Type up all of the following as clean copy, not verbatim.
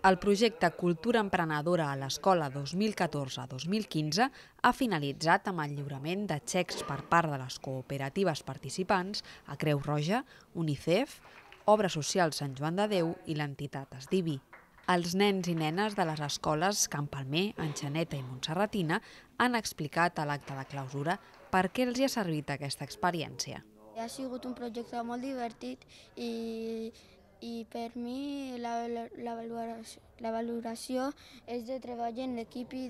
El projecte Cultura Emprenedora a l'Escola 2014-2015 ha finalitzat amb el lliurament de xecs per part de les cooperatives participants a Creu Roja, UNICEF, Obra Social Sant Joan de Déu i l'entitat Esdivi. Els nens i nenes de les escoles Can Palmer, Enxaneta i Montserratina han explicat a l'acte de clausura per què els hi ha servit aquesta experiència. Ha sigut un projecte molt divertit i per mi la valoració és de treballar en l'equip i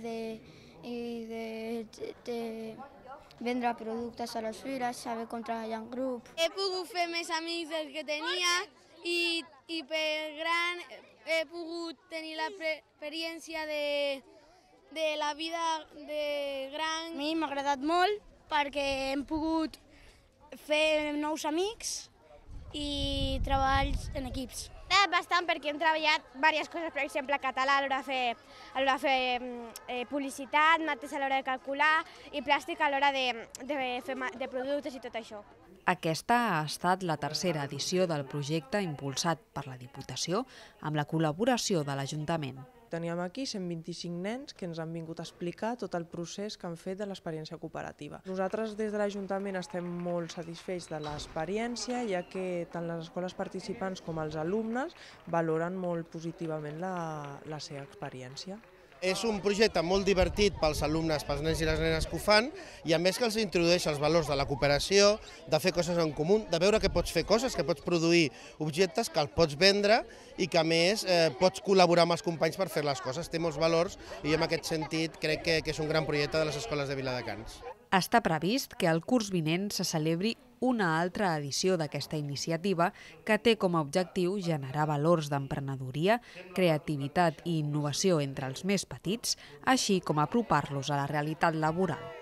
de vendre productes a les fires, saber com treballar en grup. He pogut fer més amics del que tenia i per gran he pogut tenir l'experiència de la vida de gran. A mi m'ha agradat molt perquè hem pogut fer nous amics i treballs en equips. Bastant perquè hem treballat diverses coses, per exemple, català a l'hora de fer publicitat, mates a l'hora de calcular i plàstic a l'hora de productes i tot això. Aquesta ha estat la tercera edició del projecte impulsat per la Diputació amb la col·laboració de l'Ajuntament. Teníem aquí 125 nens que ens han vingut a explicar tot el procés que han fet de l'experiència cooperativa. Nosaltres des de l'Ajuntament estem molt satisfets de l'experiència, ja que tant les escoles participants com els alumnes valoren molt positivament la seva experiència. És un projecte molt divertit pels alumnes, pels nens i les nenes que ho fan, i a més que els introdueix els valors de la cooperació, de fer coses en comú, de veure que pots fer coses, que pots produir objectes, que els pots vendre i que a més pots col·laborar amb els companys per fer les coses. Té molts valors i en aquest sentit crec que és un gran projecte de les escoles de Viladecans. Està previst que el curs vinent se celebri una altra edició d'aquesta iniciativa que té com a objectiu generar valors d'emprenedoria, creativitat i innovació entre els més petits, així com apropar-los a la realitat laboral.